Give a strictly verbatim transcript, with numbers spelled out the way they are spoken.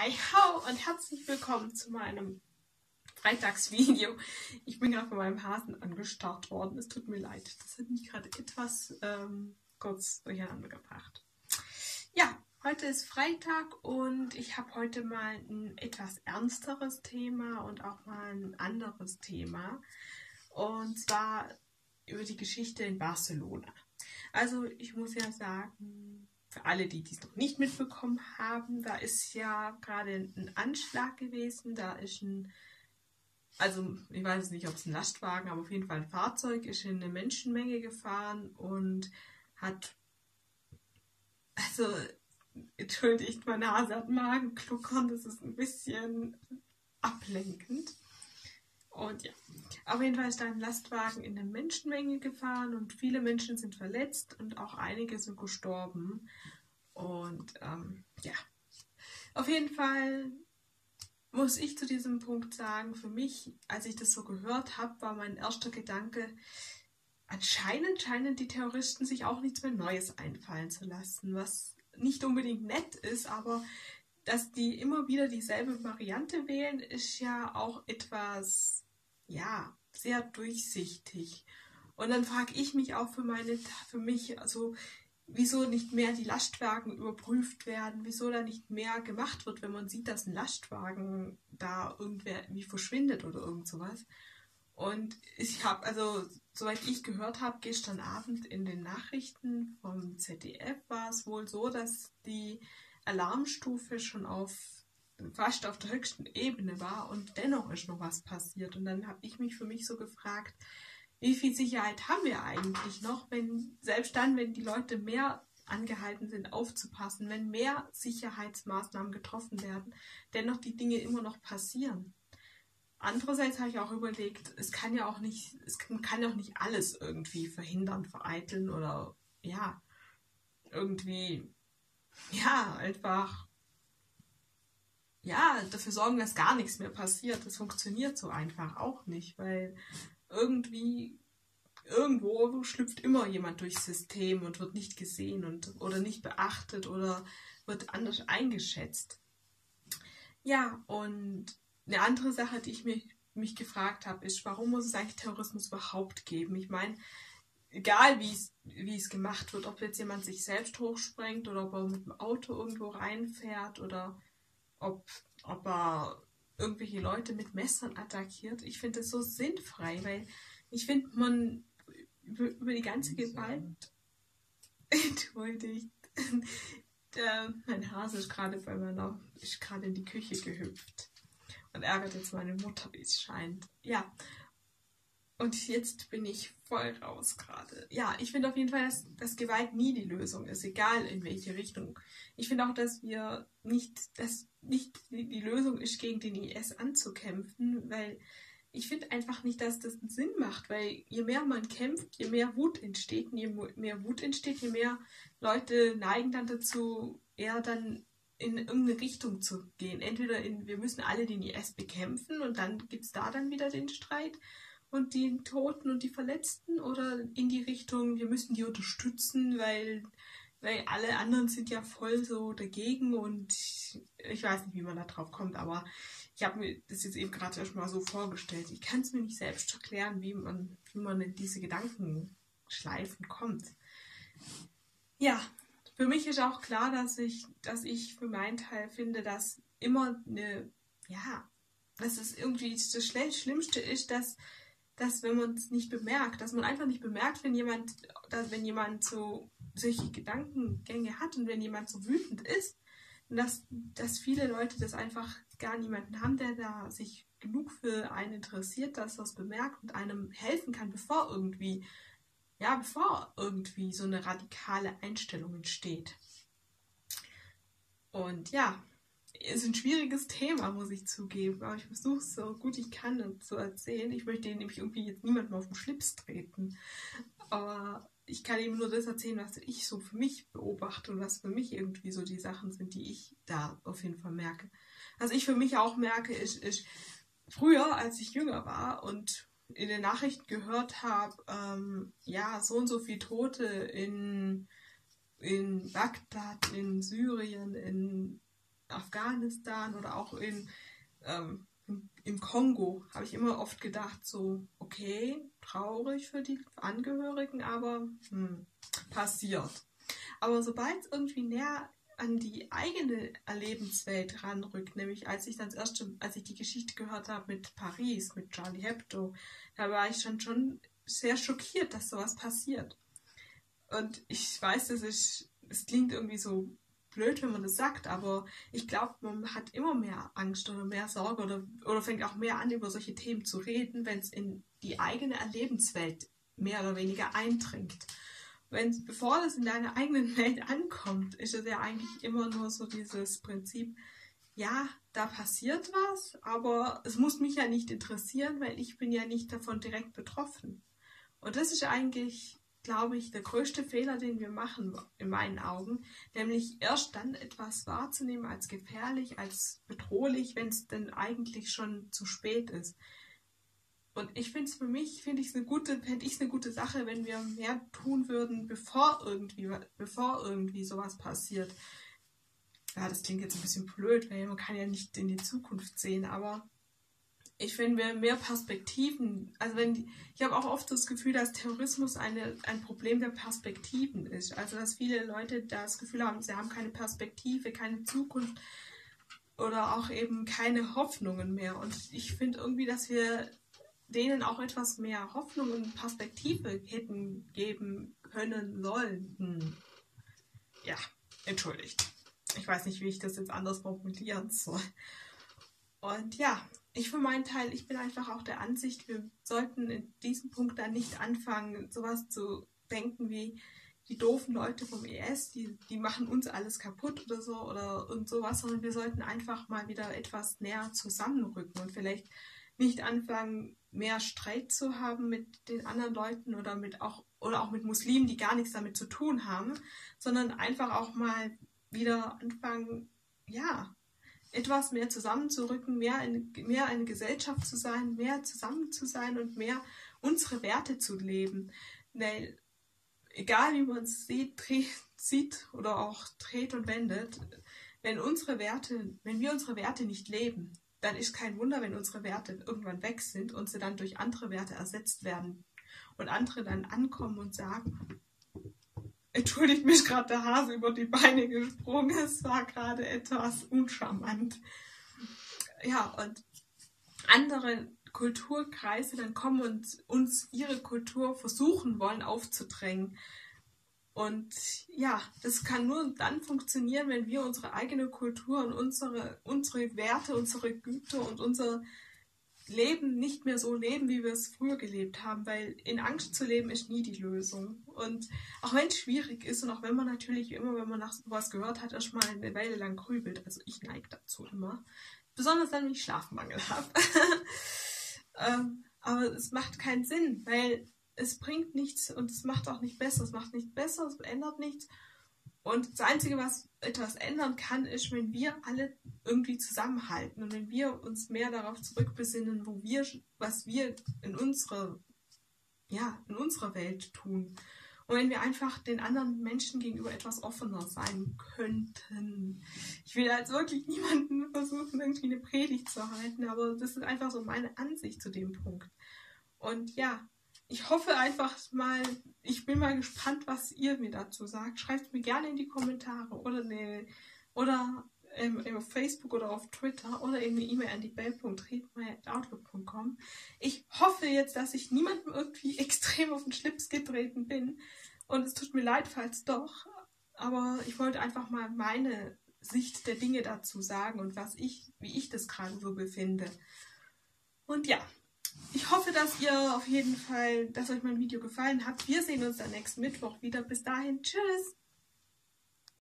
Hi ho und herzlich willkommen zu meinem Freitagsvideo. Ich bin gerade von meinem Hasen angestarrt worden. Es tut mir leid. Das hat mich gerade etwas ähm, kurz durcheinander gebracht. Ja, heute ist Freitag und ich habe heute mal ein etwas ernsteres Thema und auch mal ein anderes Thema. Und zwar über die Geschichte in Barcelona. Also ich muss ja sagen, für alle, die dies noch nicht mitbekommen haben, da ist ja gerade ein Anschlag gewesen. Da ist ein, also ich weiß nicht, ob es ein Lastwagen, aber auf jeden Fall ein Fahrzeug ist in eine Menschenmenge gefahren und hat, also entschuldigt, meine Nase hat Magenkluckern, das ist ein bisschen ablenkend. Und ja, auf jeden Fall ist da ein Lastwagen in eine Menschenmenge gefahren und viele Menschen sind verletzt und auch einige sind gestorben. Und ähm, ja, auf jeden Fall muss ich zu diesem Punkt sagen, für mich, als ich das so gehört habe, war mein erster Gedanke, anscheinend scheinen die Terroristen sich auch nichts mehr Neues einfallen zu lassen, was nicht unbedingt nett ist, aber dass die immer wieder dieselbe Variante wählen, ist ja auch etwas, ja, sehr durchsichtig. Und dann frage ich mich auch für meine, für mich, also wieso nicht mehr die Lastwagen überprüft werden, wieso da nicht mehr gemacht wird, wenn man sieht, dass ein Lastwagen da irgendwer wie verschwindet oder irgend sowas. Und ich habe, also soweit ich gehört habe, gestern Abend in den Nachrichten vom Z D F war es wohl so, dass die Alarmstufe schon auf fast auf der höchsten Ebene war und dennoch ist noch was passiert. Und dann habe ich mich für mich so gefragt, wie viel Sicherheit haben wir eigentlich noch, wenn selbst dann, wenn die Leute mehr angehalten sind, aufzupassen, wenn mehr Sicherheitsmaßnahmen getroffen werden, dennoch die Dinge immer noch passieren. Andererseits habe ich auch überlegt, es kann ja auch nicht, es kann ja auch nicht alles irgendwie verhindern, vereiteln oder ja, irgendwie, ja, einfach ja, dafür sorgen, dass gar nichts mehr passiert. Das funktioniert so einfach auch nicht, weil irgendwie, irgendwo schlüpft immer jemand durchs System und wird nicht gesehen und oder nicht beachtet oder wird anders eingeschätzt. Ja, und eine andere Sache, die ich mich, mich gefragt habe, ist, warum muss es eigentlich Terrorismus überhaupt geben? Ich meine, egal wie es, wie es gemacht wird, ob jetzt jemand sich selbst hochsprengt oder ob er mit dem Auto irgendwo reinfährt oder ob, ob er irgendwelche Leute mit Messern attackiert. Ich finde das so sinnfrei, weil ich finde, man über die ganze Gewalt entschuldigt. Der, mein Hase ist gerade bei meiner, ist gerade in die Küche gehüpft und ärgert jetzt meine Mutter, wie es scheint. Ja, und jetzt bin ich voll raus gerade. Ja, ich finde auf jeden Fall, dass, dass Gewalt nie die Lösung ist, egal in welche Richtung. Ich finde auch, dass wir nicht, dass nicht die Lösung ist, gegen den I S anzukämpfen, weil ich finde einfach nicht, dass das einen Sinn macht, weil je mehr man kämpft, je mehr Wut entsteht, und je mehr Wut entsteht, je mehr Leute neigen dann dazu, eher dann in irgendeine Richtung zu gehen. Entweder in, wir müssen alle den I S bekämpfen und dann gibt es da dann wieder den Streit und die Toten und die Verletzten, oder in die Richtung, wir müssen die unterstützen, weil, weil alle anderen sind ja voll so dagegen und ich weiß nicht, wie man da drauf kommt, aber ich habe mir das jetzt eben gerade erst mal so vorgestellt. Ich kann es mir nicht selbst erklären, wie man, wie man in diese Gedankenschleifen kommt. Ja, für mich ist auch klar, dass ich, dass ich für meinen Teil finde, dass immer eine, ja, dass es irgendwie das Schlimmste ist, dass dass wenn man es nicht bemerkt, dass man einfach nicht bemerkt, wenn jemand, dass wenn jemand so solche Gedankengänge hat und wenn jemand so wütend ist, dass, dass viele Leute das einfach gar niemanden haben, der da sich genug für einen interessiert, dass er es bemerkt und einem helfen kann, bevor irgendwie, ja, bevor irgendwie so eine radikale Einstellung entsteht. Und ja, ist ein schwieriges Thema, muss ich zugeben, aber ich versuche es so gut ich kann zu erzählen. Ich möchte nämlich irgendwie jetzt niemandem auf den Schlips treten, aber ich kann eben nur das erzählen, was ich so für mich beobachte und was für mich irgendwie so die Sachen sind, die ich da auf jeden Fall merke. Was ich für mich auch merke, ist, ist früher, als ich jünger war und in den Nachrichten gehört habe, ähm, ja, so und so viele Tote in, in Bagdad, in Syrien, in Afghanistan oder auch in, ähm, im, im Kongo habe ich immer oft gedacht, so, okay, traurig für die Angehörigen, aber hm, passiert. Aber sobald es irgendwie näher an die eigene Erlebenswelt ranrückt, nämlich als ich dann das erste, als ich die Geschichte gehört habe mit Paris, mit Charlie Hebdo, da war ich schon, schon sehr schockiert, dass sowas passiert. Und ich weiß, das ist, es klingt irgendwie so blöd, wenn man das sagt, aber ich glaube, man hat immer mehr Angst oder mehr Sorge oder, oder fängt auch mehr an, über solche Themen zu reden, wenn es in die eigene Erlebenswelt mehr oder weniger eindringt. Wenn, bevor das in deiner eigenen Welt ankommt, ist es ja eigentlich immer nur so dieses Prinzip, ja, da passiert was, aber es muss mich ja nicht interessieren, weil ich bin ja nicht davon direkt betroffen. Und das ist eigentlich, glaube ich, der größte Fehler, den wir machen, in meinen Augen, nämlich erst dann etwas wahrzunehmen als gefährlich, als bedrohlich, wenn es denn eigentlich schon zu spät ist. Und ich finde es für mich, finde ich es eine gute, fände ich es eine gute Sache, wenn wir mehr tun würden, bevor irgendwie, bevor irgendwie sowas passiert. Ja, das klingt jetzt ein bisschen blöd, weil man kann ja nicht in die Zukunft sehen, aber ich finde, wir mehr Perspektiven, also wenn die, ich habe auch oft das Gefühl, dass Terrorismus eine, ein Problem der Perspektiven ist. Also dass viele Leute das Gefühl haben, sie haben keine Perspektive, keine Zukunft oder auch eben keine Hoffnungen mehr. Und ich finde irgendwie, dass wir denen auch etwas mehr Hoffnung und Perspektive hätten geben können sollen. Hm. Ja, entschuldigt. Ich weiß nicht, wie ich das jetzt anders formulieren soll. Und ja, ich für meinen Teil, ich bin einfach auch der Ansicht, wir sollten in diesem Punkt dann nicht anfangen, sowas zu denken wie die doofen Leute vom E S, die, die machen uns alles kaputt oder so oder und sowas, sondern wir sollten einfach mal wieder etwas näher zusammenrücken und vielleicht nicht anfangen, mehr Streit zu haben mit den anderen Leuten oder mit auch oder auch mit Muslimen, die gar nichts damit zu tun haben, sondern einfach auch mal wieder anfangen, ja, etwas mehr zusammenzurücken, mehr eine, mehr eine Gesellschaft zu sein, mehr zusammen zu sein und mehr unsere Werte zu leben. Weil egal wie man es sieht, dreht, sieht oder auch dreht und wendet, wenn unsere Werte, wenn wir unsere Werte nicht leben, dann ist kein Wunder, wenn unsere Werte irgendwann weg sind und sie dann durch andere Werte ersetzt werden und andere dann ankommen und sagen, entschuldigt mich, gerade der Hase über die Beine gesprungen, es war gerade etwas uncharmant. Ja, und andere Kulturkreise dann kommen und uns ihre Kultur versuchen wollen aufzudrängen. Und ja, das kann nur dann funktionieren, wenn wir unsere eigene Kultur und unsere, unsere Werte, unsere Güter und unser Leben nicht mehr so leben, wie wir es früher gelebt haben, weil in Angst zu leben ist nie die Lösung. Und auch wenn es schwierig ist und auch wenn man natürlich immer, wenn man nach sowas gehört hat, erstmal eine Weile lang grübelt, also ich neige dazu immer, besonders dann, wenn ich Schlafmangel habe. ähm, aber es macht keinen Sinn, weil es bringt nichts und es macht auch nicht besser. Es macht nicht besser, es ändert nichts. Und das Einzige, was etwas ändern kann, ist, wenn wir alle irgendwie zusammenhalten und wenn wir uns mehr darauf zurückbesinnen, wo wir, was wir in unserer, ja, in unserer Welt tun. Und wenn wir einfach den anderen Menschen gegenüber etwas offener sein könnten. Ich will jetzt wirklich niemanden versuchen, irgendwie eine Predigt zu halten, aber das ist einfach so meine Ansicht zu dem Punkt. Und ja, ich hoffe einfach mal, ich bin mal gespannt, was ihr mir dazu sagt. Schreibt mir gerne in die Kommentare oder, eine, oder ähm, auf Facebook oder auf Twitter oder eben eine E-Mail an die bell punkt redmeier at outlook punkt com. Ich hoffe jetzt, dass ich niemandem irgendwie extrem auf den Schlips getreten bin und es tut mir leid, falls doch, aber ich wollte einfach mal meine Sicht der Dinge dazu sagen und was ich, wie ich das gerade so befinde. Und ja, ich hoffe, dass ihr auf jeden Fall, dass euch mein Video gefallen hat. Wir sehen uns dann nächsten Mittwoch wieder. Bis dahin, tschüss!